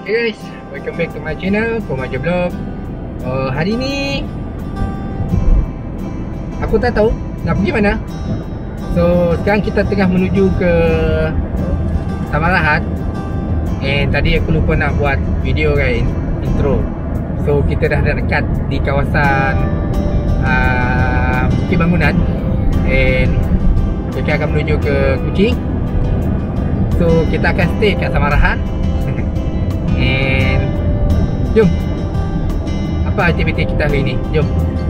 Hey guys, welcome back to my channel, Komaja Vlog. Hari ni aku tak tahu nak pergi mana. So sekarang kita tengah menuju ke Samarahan. And tadi aku lupa nak buat video guys, intro. So kita dah dekat di kawasan Bukit Bangunan. And kita akan menuju ke Kuching. So kita akan stay kat Samarahan. And jom, apa aktiviti kita hari ni? Jom.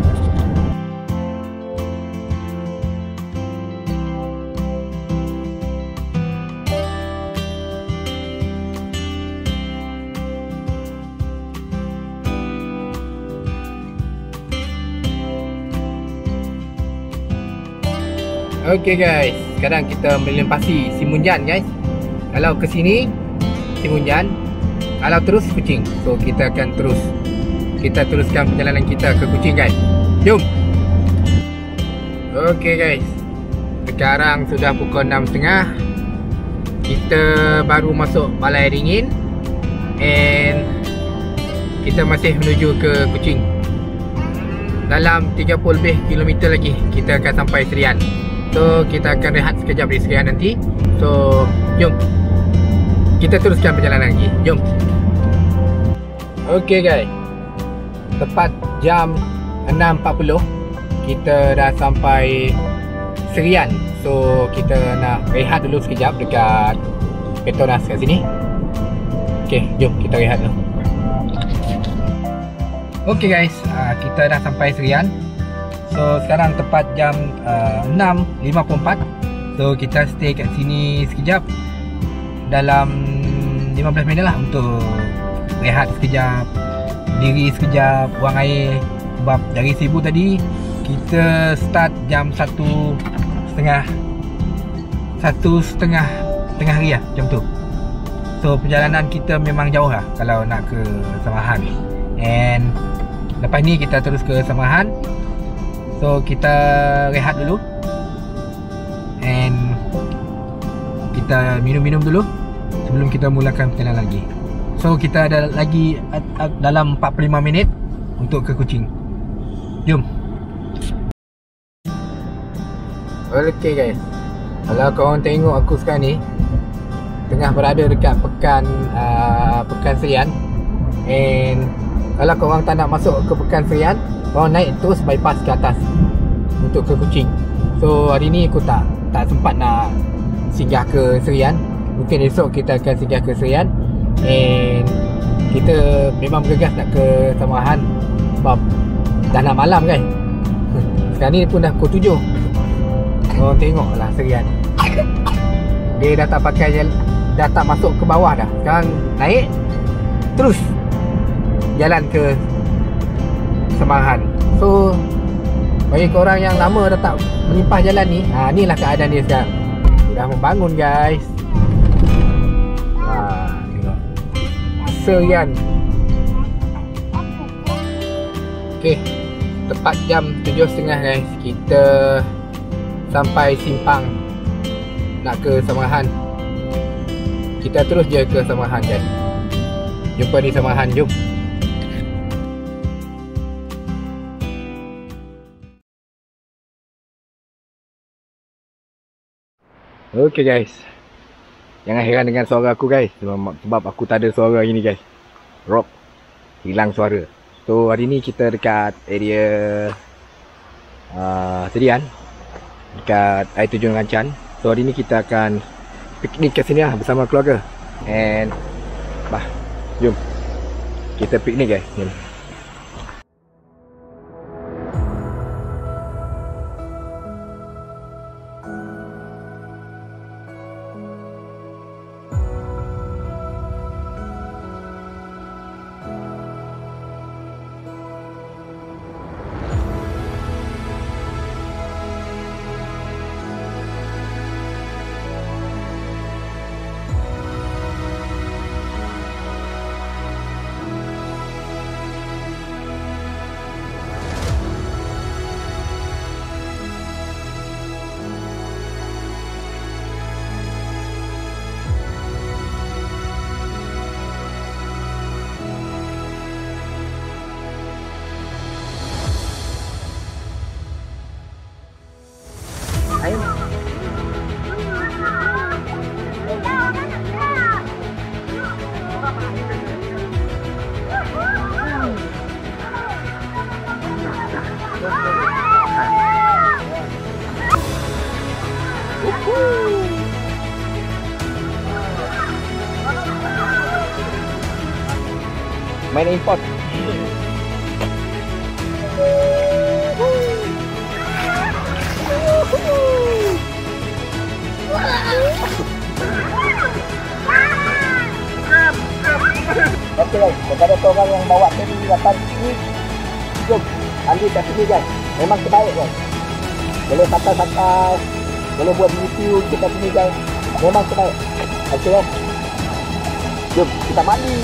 Okay guys, sekarang kita melintasi Simunjan guys. Kalau ke sini Simunjan, kalau terus Kuching. So kita akan teruskan perjalanan kita ke Kuching guys. Jom. Okay guys, sekarang sudah pukul 6.30. Kita baru masuk Balai Ringin. And kita masih menuju ke Kuching. Dalam 30 lebih kilometer lagi kita akan sampai Serian. So kita akan rehat sekejap di Serian nanti. So jom, kita teruskan perjalanan lagi. Jom. Okay guys, tepat jam 6.40 kita dah sampai Serian. So kita nak rehat dulu sekejap dekat Petronas kat sini. Okay, jom kita rehat dulu. Okay guys, kita dah sampai Serian. So sekarang tepat jam 6.54. So kita stay kat sini sekejap, dalam 15 minit lah untuk rehat sekejap, diri sekejap, buang air. Sebab dari Sibu tadi kita start jam 1.30 hari lah, macam tu. So perjalanan kita memang jauh lah kalau nak ke Samarahan. And lepas ni kita terus ke Samarahan. So kita rehat dulu and kita minum-minum dulu sebelum kita mulakan perjalanan lagi. So kita ada lagi dalam 45 minit untuk ke Kuching. Jom. Okay guys, kalau korang tengok aku sekarang ni tengah berada dekat Pekan Serian. And kalau korang tak nak masuk ke Pekan Serian, korang naik terus bypass ke atas untuk ke Kuching. So hari ni aku tak sempat nak singgah ke Serian. Mungkin esok kita akan singgah ke Serian. And kita memang bergegas nak ke Samarahan sebab dah nak malam kan. Sekarang ni pun dah pukul 7. Korang tengok lah Serian, dia dah tak pakai, dah tak masuk ke bawah dah. Sekarang naik terus jalan ke Samarahan. So bagi korang yang lama dah tak melimpah jalan ni, inilah keadaan dia sekarang. Dah membangun guys. Tengok Serian. Okay, tepat jam 7.30 guys, kita sampai Simpang nak ke Samarahan. Kita terus je ke Samarahan guys. Jumpa di Samarahan, jom. Okay guys, jangan heran dengan suara aku guys, sebab aku tak ada suara hari ni guys. Rock, hilang suara. So hari ni kita dekat area Serian, dekat air terjun Rancan. So hari ni kita akan piknik kat sini lah bersama keluarga. And jom kita piknik guys. Jom. Main import. Okey guys, kepada korang yang bawa family datang sini, jom Andi kat sini guys. Memang terbaik guys. Boleh santai-santai, boleh buat review kat sini guys. Memang terbaik. Okey guys. Jom kita mandi.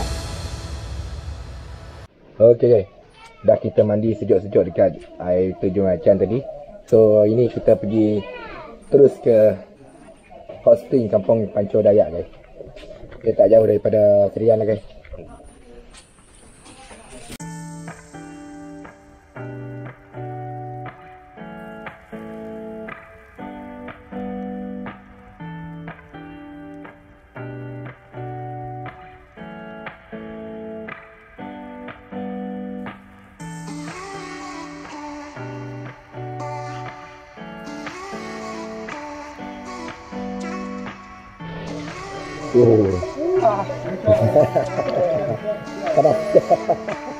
Okey guys. Dah kita mandi sejuk-sejuk dekat air terjun Acan tadi. So ini kita pergi terus ke hot spring kampung Pancur Dayak guys. Dia tak jauh daripada Serian lah guys. Panas.